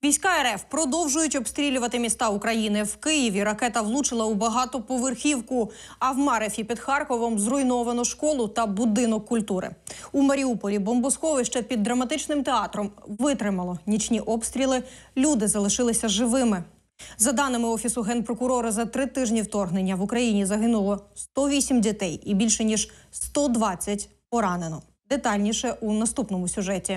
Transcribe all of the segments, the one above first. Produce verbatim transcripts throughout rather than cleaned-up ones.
Війська РФ продовжують обстрілювати міста України. В Києві ракета влучила у багатоповерхівку, а в Марефі під Харковом зруйновано школу та будинок культури. У Маріуполі бомбосховище під драматичним театром витримало нічні обстріли. Люди залишилися живими. За даними Офісу Генпрокурора, за три тижні вторгнення в Україні загинуло сто вісім дітей і більше ніж сто двадцять поранено. Детальніше у наступному сюжеті.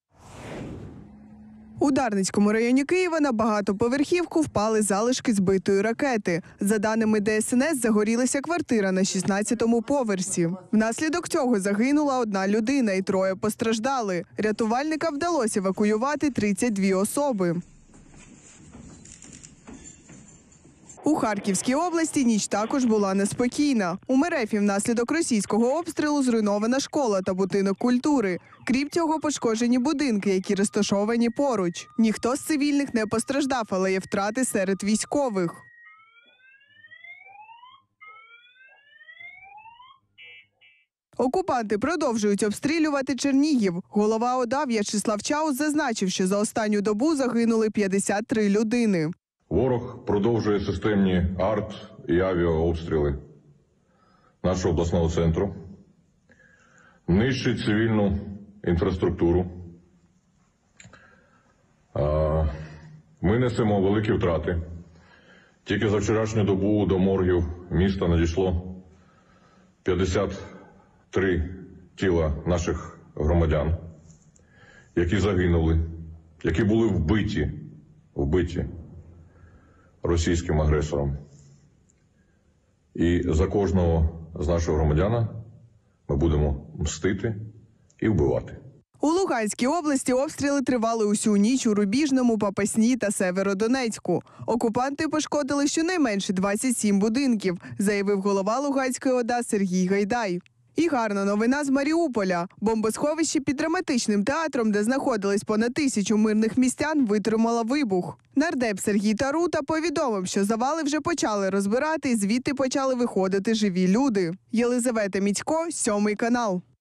У Дарницькому районі Києва на багатоповерхівку впали залишки збитої ракети. За даними Де Ес Ен Ес, загорілася квартира на шістнадцятому поверсі. Внаслідок цього загинула одна людина і троє постраждали. Рятувальникам вдалося евакуювати тридцять дві особи. У Харківській області ніч також була неспокійна. У Мерефі внаслідок російського обстрілу зруйнована школа та будинок культури. Крім цього, пошкоджені будинки, які розташовані поруч. Ніхто з цивільних не постраждав, але є втрати серед військових. Окупанти продовжують обстрілювати Чернігів. Голова ОДА В'ячеслав Чаус зазначив, що за останню добу загинули п'ятдесят три людини. Ворог продовжує системні арт- і авіаобстріли нашого обласного центру, нищить цивільну інфраструктуру. Ми несемо великі втрати. Тільки за вчорашню добу до моргів міста надійшло п'ятдесят три тіла наших громадян, які загинули, які були вбиті, вбиті російським агресором. І за кожного з нашого громадяна ми будемо мстити і вбивати. У Луганській області обстріли тривали усю ніч у Рубіжному, Попасні та Северодонецьку. Окупанти пошкодили щонайменше двадцять сім будинків, заявив голова Луганської ОДА Сергій Гайдай. І гарна новина з Маріуполя. Бомбосховище під драматичним театром, де знаходились понад тисячу мирних містян, витримало вибух. Нардеп Сергій Тарута повідомив, що завали вже почали розбирати і звідти почали виходити живі люди. Єлизавета Міцько, сьомий канал.